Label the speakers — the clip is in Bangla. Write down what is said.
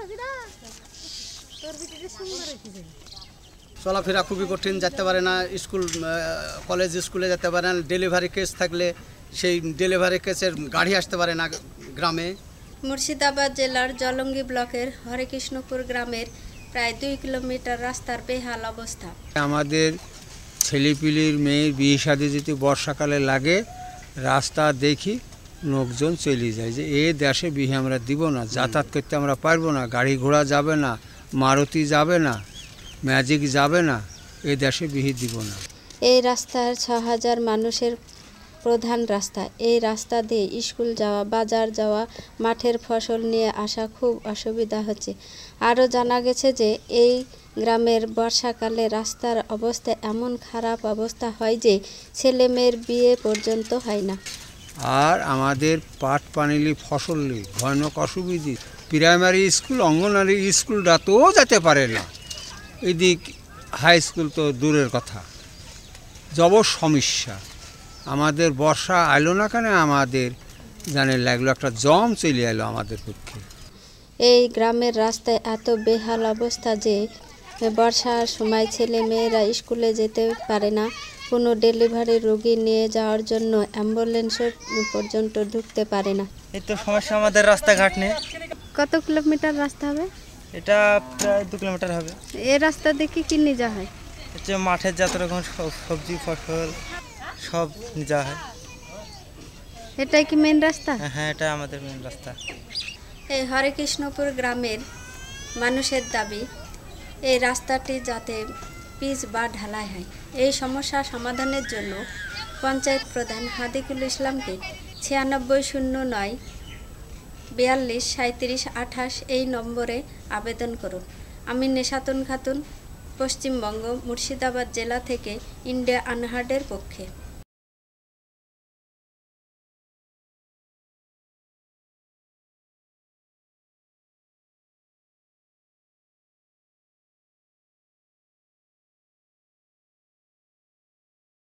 Speaker 1: চলাফেরা খুবই কঠিন, যেতে পারে না স্কুল, কলেজ স্কুলে যেতে পারে না। ডেলিভারি কেস থাকলে সেই ডেলিভারি কেসের গাড়ি আসতে পারে না গ্রামে।
Speaker 2: মুর্শিদাবাদ জেলার জলঙ্গি ব্লকের হরেকৃষ্ণপুর গ্রামের প্রায় 2 কিলোমিটার রাস্তার বেহাল অবস্থা।
Speaker 3: আমাদের ছেলেপিলির মেয়ের বিয়ে শাদী যদি বর্ষাকালে লাগে, রাস্তা দেখি লোকজন চলে যায় যে এ দেশে বিয়ে আমরা দিব না, যাতায়াত করতে আমরা পারবো না, গাড়ি ঘোড়া যাবে না, মারুতি যাবে না, ম্যাজিক যাবে না, এ দেশে বিয়ে দিব না।
Speaker 2: এই রাস্তার 6000 মানুষের প্রধান রাস্তা। এই রাস্তা দিয়ে স্কুল যাওয়া, বাজার যাওয়া, মাঠের ফসল নিয়ে আসা খুব অসুবিধা হচ্ছে। আরও জানা গেছে যে এই গ্রামের বর্ষাকালে রাস্তার অবস্থা এমন খারাপ অবস্থা হয় যে ছেলে মেয়ের বিয়ে পর্যন্ত হয় না।
Speaker 3: আর আমাদের পাট পানিলি ফসললি ভয়ানক অসুবিধে। প্রাইমারি স্কুল, অঙ্গনওয়াড়ি স্কুলটা তো যেতে পারে না, এদিক হাই স্কুল তো দূরের কথা। জব সমস্যা। আমাদের বর্ষা আইলো না কেন, আমাদের জানে লাগলো একটা জম চলে এলো আমাদের পক্ষে।
Speaker 2: এই গ্রামের রাস্তায় এত বেহাল অবস্থা যে বর্ষার সময় ছেলে মেয়েরা স্কুলে যেতে পারে না। কোনো ডেলিভারি রোগী নিয়ে যাওয়ার জন্য অ্যাম্বুলেন্সের পর্যন্ত ঢুকতে পারে না।
Speaker 4: এই তো সমস্যা আমাদের রাস্তাঘাট নিয়ে।
Speaker 2: কত কিলোমিটার রাস্তা হবে?
Speaker 4: এটা প্রায় 2 কিলোমিটার হবে।
Speaker 2: এই রাস্তা দেখে কি নিয়ে যাওয়া হয়?
Speaker 4: হচ্ছে মাঠের যত রকম সবজি ফসল সব নিয়ে যাওয়া হয়।
Speaker 2: এটাই কি মেন রাস্তা?
Speaker 4: হ্যাঁ, এটা আমাদের মেন রাস্তা।
Speaker 2: এই হরেকৃষ্ণপুর গ্রামের মানুষের দাবি এই রাস্তাটি যাতে পিচ বা ঢালাই হয়। এই সমস্যা সমাধানের জন্য পঞ্চায়েত প্রধান হাদিকুল ইসলামকে 9609 42 37 28 এই নম্বরে আবেদন করুন। আমি নেসাতুন খাতুন, পশ্চিমবঙ্গ, মুর্শিদাবাদ জেলা থেকে ইন্ডিয়া আনহার্ডের পক্ষে।